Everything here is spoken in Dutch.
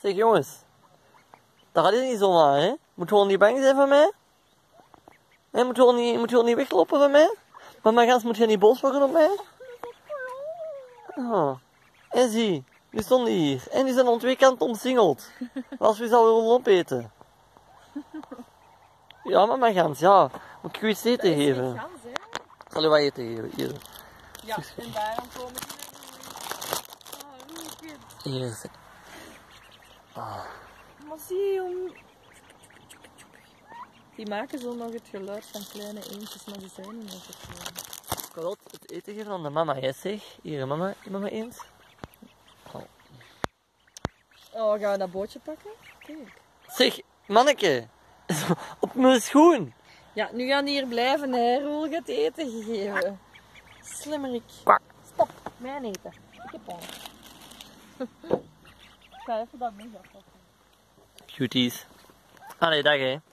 Zeg jongens, dat gaat niet zomaar, hè? Moet gewoon niet bang zijn van mij. Hè? Moet gewoon niet weglopen van mij. Mama Gans, moet je niet boos worden op mij? Oh. En zie, nu stonden die hier. En die zijn aan twee kanten omsingeld. Als we ze al willen opeten. Ja, Mama Gans, ja. Moet ik u iets eten geven? Dat is gans, hè? Ik zal u wat eten geven, hier. Ja, en daarom komen ze naar de Hier is het. Maar zie je, die maken zo nog het geluid van kleine eendjes, maar die zijn niet meer zo klein. Ik wil het eten geven aan de mama, jij zeg. Hier, mama eens. Oh, gaan we dat bootje pakken? Kijk. Zeg, manneke. Op mijn schoen. Ja, nu gaan die hier blijven, hè. Roel gaat eten gegeven. Slimmerik. Kwak. Stop, mijn eten. Ik heb al. Ik ga even dat mega pakken. Cuties. Allee, dag hè.